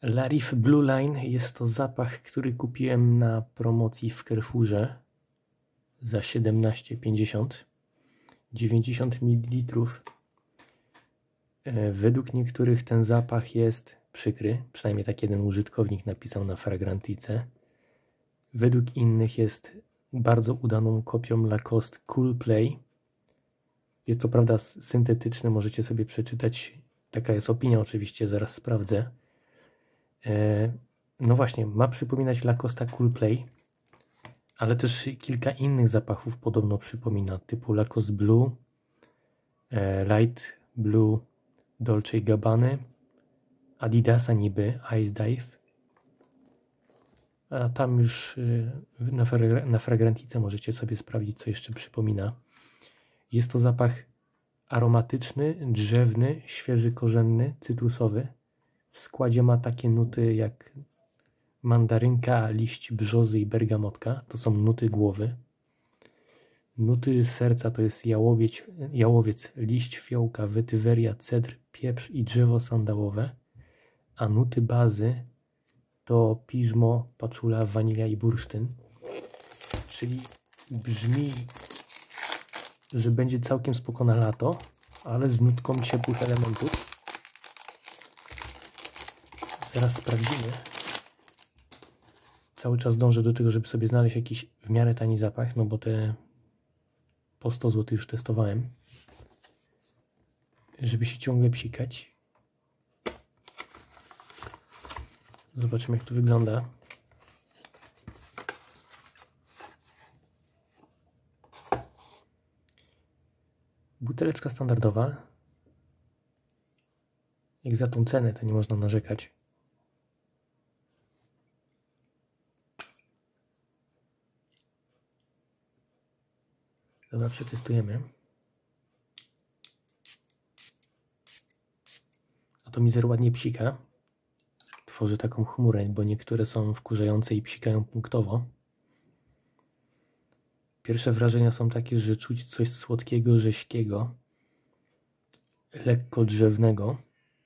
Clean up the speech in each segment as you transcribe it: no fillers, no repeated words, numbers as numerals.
Larif Blue Line jest to zapach, który kupiłem na promocji w Carrefourze za 17,50, 90 ml. Według niektórych ten zapach jest przykry, przynajmniej tak jeden użytkownik napisał na Fragrantice. Według innych jest bardzo udaną kopią Lacoste Cool Play. Jest to prawda syntetyczne, możecie sobie przeczytać. Taka jest opinia oczywiście, zaraz sprawdzę. No właśnie, ma przypominać Lacoste Cool Play, ale też kilka innych zapachów podobno przypomina, typu Lacoste Blue, Light Blue Dolce & Gabbany, Adidasa niby, Ice Dive. A tam już na Fragrantice możecie sobie sprawdzić, co jeszcze przypomina. Jest to zapach aromatyczny, drzewny, świeży, korzenny, cytrusowy. W składzie ma takie nuty jak mandarynka, liść brzozy i bergamotka. To są nuty głowy. Nuty serca to jest jałowiec, liść fiołka, wetyweria, cedr, pieprz i drzewo sandałowe. A nuty bazy to piżmo, paczula, wanilia i bursztyn. Czyli brzmi, że będzie całkiem spoko na lato, ale z nutką ciepłych elementów. Zaraz sprawdzimy. Cały czas dążę do tego, żeby sobie znaleźć jakiś w miarę tani zapach, no bo te po 100 zł już testowałem. Żeby się ciągle psikać. Zobaczymy, jak to wygląda. Buteleczka standardowa. Jak za tą cenę, to nie można narzekać. Dobra, przetestujemy. Atomizer ładnie psika. Tworzy taką chmurę, bo niektóre są wkurzające i psikają punktowo. Pierwsze wrażenia są takie, że czuć coś słodkiego, rześkiego, lekko drzewnego.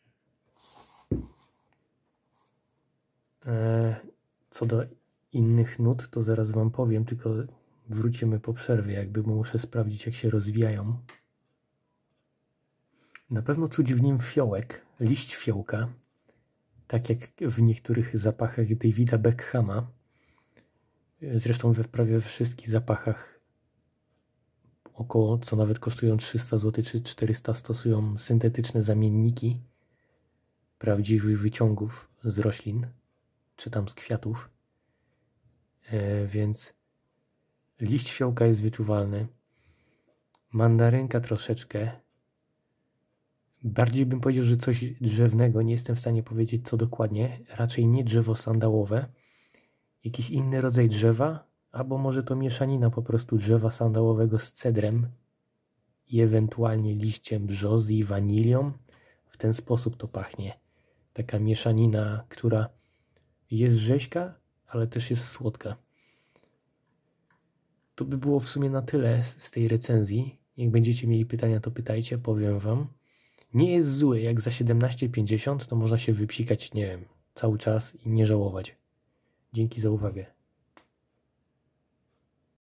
Co do innych nut, to zaraz Wam powiem, tylko wrócimy po przerwie, jakby muszę sprawdzić, jak się rozwijają. Na pewno czuć w nim fiołek, liść fiołka, tak jak w niektórych zapachach Davida Beckhama. Zresztą we prawie wszystkich zapachach około, co nawet kosztują 300 zł czy 400, stosują syntetyczne zamienniki prawdziwych wyciągów z roślin, czy tam z kwiatów. Więc liść fiołka jest wyczuwalny. Mandarynka troszeczkę. Bardziej bym powiedział, że coś drzewnego. Nie jestem w stanie powiedzieć, co dokładnie. Raczej nie drzewo sandałowe. Jakiś inny rodzaj drzewa. Albo może to mieszanina po prostu drzewa sandałowego z cedrem. I ewentualnie liściem brzozy i wanilią. W ten sposób to pachnie. Taka mieszanina, która jest rzeźka, ale też jest słodka. To by było w sumie na tyle z tej recenzji. Jak będziecie mieli pytania, to pytajcie, powiem Wam. Nie jest zły, jak za 17,50 to można się wypsikać, nie wiem, cały czas i nie żałować. Dzięki za uwagę.